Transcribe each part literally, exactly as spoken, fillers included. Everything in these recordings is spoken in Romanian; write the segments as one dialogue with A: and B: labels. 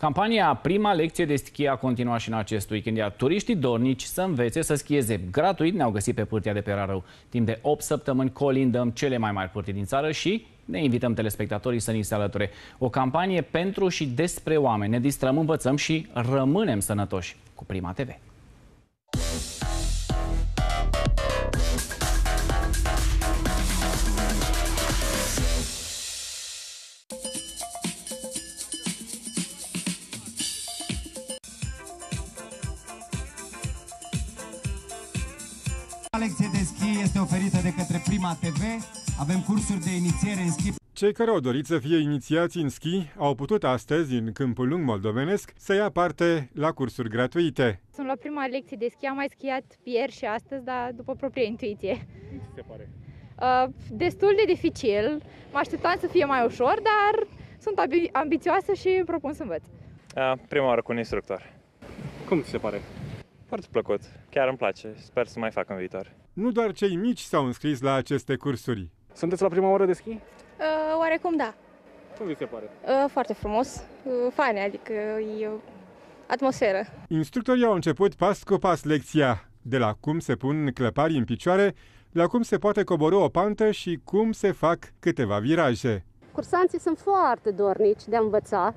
A: Campania Prima lecție de schi a continuat și în acest weekend, iar turiștii dornici să învețe să schieze gratuit ne-au găsit pe pârtia de pe Rarău. Timp de opt săptămâni colindăm cele mai mari pârtii din țară și ne invităm telespectatorii să ni se alăture. O campanie pentru și despre oameni. Ne distrăm, învățăm și rămânem sănătoși cu Prima T V.
B: Lecție de schi este oferită de către Prima T V. Avem cursuri de inițiere în schi.
C: Cei care au dorit să fie inițiați în schi au putut astăzi, în Câmpul Lung moldovenesc, să ia parte la cursuri gratuite.
D: Sunt la prima lecție de schi, am mai schiat ieri și astăzi, dar după propria intuiție.
C: Cum ți se pare?
D: Uh, destul de dificil, mă așteptam să fie mai ușor, dar sunt ambi ambițioasă și îmi propun să învăț.
E: Uh, prima oară cu un instructor.
C: Cum ți se pare?
E: Foarte plăcut, chiar îmi place, sper să mai fac în viitor.
C: Nu doar cei mici s-au înscris la aceste cursuri.
F: Sunteți la prima oră de schi?
G: Uh, oarecum da.
F: Cum vi se pare?
G: Uh, foarte frumos, uh, fain, adică e o atmosferă.
C: Instructorii au început pas cu pas lecția, de la cum se pun clăparii în picioare, la cum se poate coborî o pantă și cum se fac câteva viraje.
H: Cursanții sunt foarte dornici de a învăța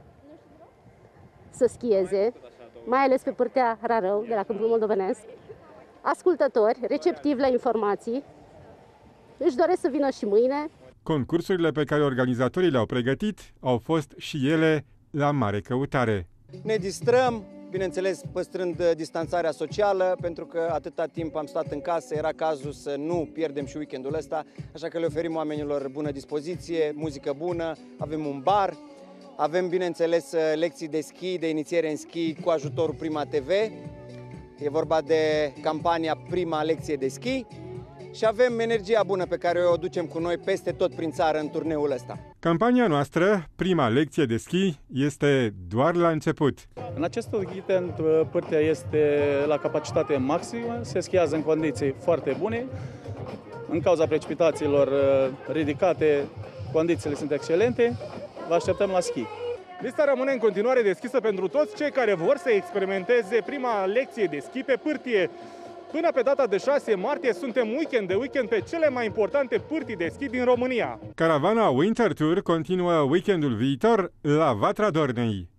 H: să schieze, mai ales pe pârtea Rarău, de la Câmpul Moldovenesc, ascultători, receptivi la informații, își doresc să vină și mâine.
C: Concursurile pe care organizatorii le-au pregătit au fost și ele la mare căutare.
I: Ne distrăm, bineînțeles păstrând distanțarea socială, pentru că atâta timp am stat în casă, era cazul să nu pierdem și weekendul ăsta, așa că le oferim oamenilor bună dispoziție, muzică bună, avem un bar. Avem, bineînțeles, lecții de schi, de inițiere în schi cu ajutorul Prima T V. E vorba de campania Prima Lecție de Schi și avem energia bună pe care o ducem cu noi peste tot prin țară în turneul ăsta.
C: Campania noastră, Prima Lecție de Schi, este doar la început.
F: În acest weekend pârtea este la capacitate maximă, se schiază în condiții foarte bune. În cauza precipitațiilor ridicate, condițiile sunt excelente. Vă așteptăm la schi.
C: Lista rămâne în continuare deschisă pentru toți cei care vor să experimenteze prima lecție de schi pe pârtie. Până pe data de șase martie suntem weekend de weekend pe cele mai importante pârtii de schi din România. Caravana Winter Tour continuă weekendul viitor la Vatra Dornei.